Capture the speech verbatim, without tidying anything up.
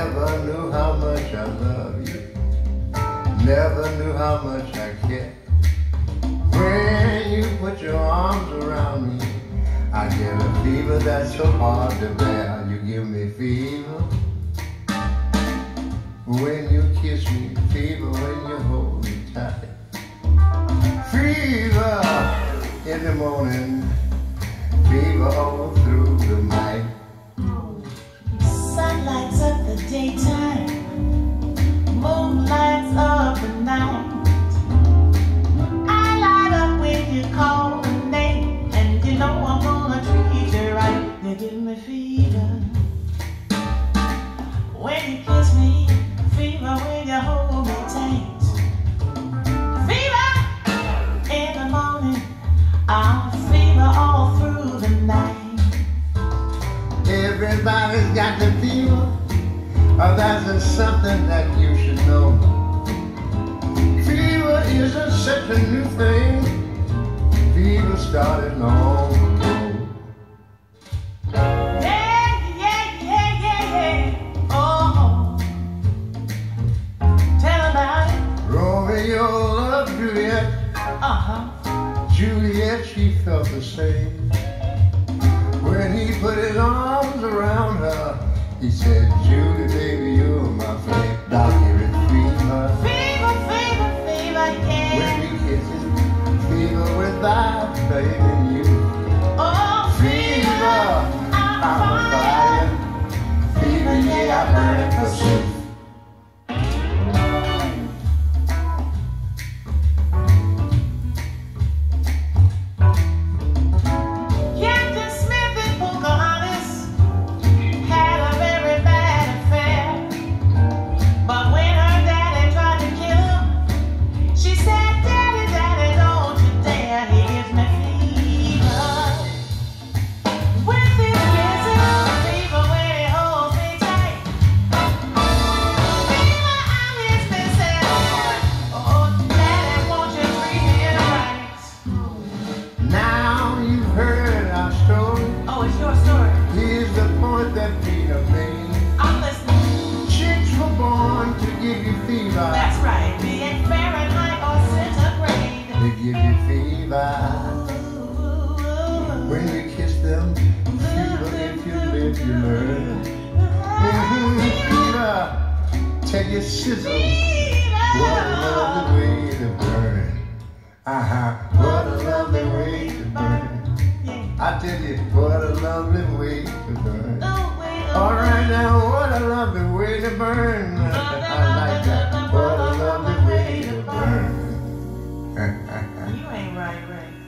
Never knew how much I love you. Never knew how much I care. When you put your arms around me, I get a fever that's so hard to bear. You give me fever when you kiss me, fever when you hold me tight. Fever in the morning, fever all through the night. Sun lights up the daytime, moon lights up the night. I light up when you call my name, and you know I'm gonna treat you right. You give me fever when you kiss me, fever when you hold me tight. Fever in the morning, I'll fever all through the night. Everybody's got the fever, oh, that's something that you should know. Fever isn't such a new thing. Fever started long ago. Yeah, yeah, yeah, yeah, yeah. Oh, tell about it. Romeo loved Juliet. Uh-huh. Juliet, she felt the same. When he put his arms around her, he said, Julie, baby, you're my flame. I'll give it fever. Fever, fever, fever, yeah. When we kiss it, fever without blaming you. Oh, Fever, I'm on fire. Fever, yeah, I burn for soup. That's right, be it Fahrenheit or centigrade. They give you fever when you kiss them. Fever if you live, you learn. Mm-hmm. Fever, tell you sizzle. What a lovely way to burn. Uh-huh. What a lovely way to burn. I tell you, what a lovely way to burn. All right now, what a lovely way to burn. I like that. What a lovely way to burn. You ain't right, right.